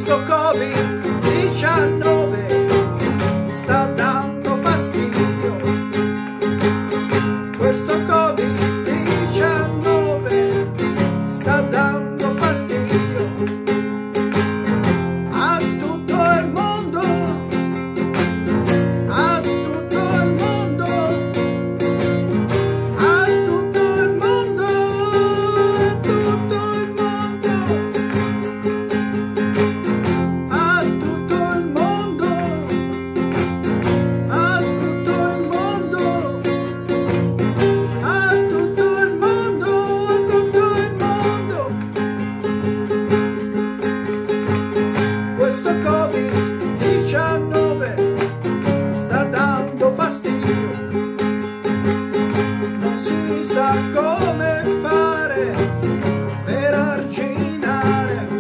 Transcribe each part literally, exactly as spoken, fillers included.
questo Covid diciannove sta dando fastidio, questo Covid diciannove sta dando fastidio a tutto il mondo, a tutto il mondo, a tutto il mondo, a tutto il mondo, a tutto il mondo, a tutto il mondo, a tutto il mondo, a tutto il mondo. Questo Covid diciannove sta dando fastidio, non si sa come fare per arginare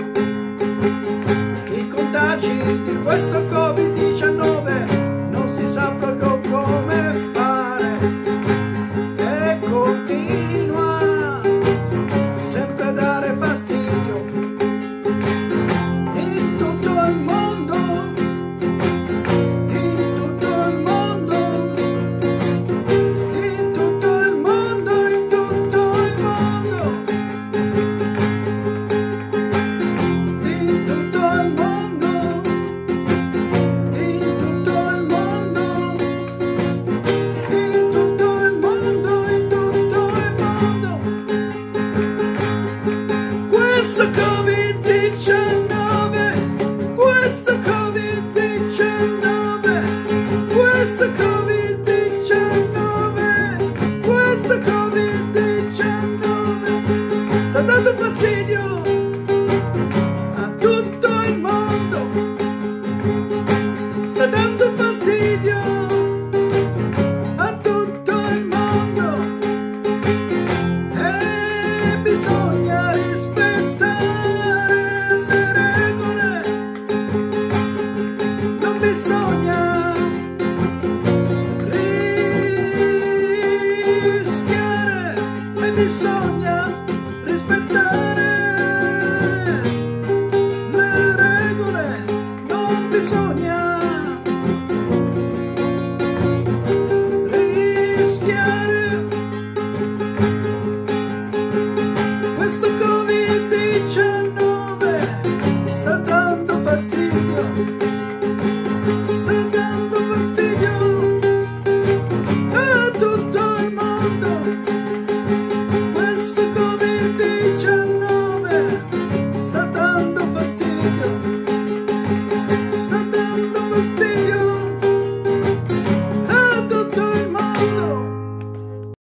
i contagi di questo Covid diciannove, non si sa proprio come fare e continua sempre a dare fastidio in tutto il mondo, in tutto il mondo, in tutto il mondo, in tutto il mondo, in tutto il mondo, in tutto il mondo, in tutto il mondo, in tutto il mondo. Questo Covid diciannove, questo Covid diciannove, questo Covid diciannove, questo Covid diciannove sta dando fastidio a tutto il mondo, sta dando fastidio a tutto il mondo e bisogna rispettare le regole, non bisogna rischiare e bisogna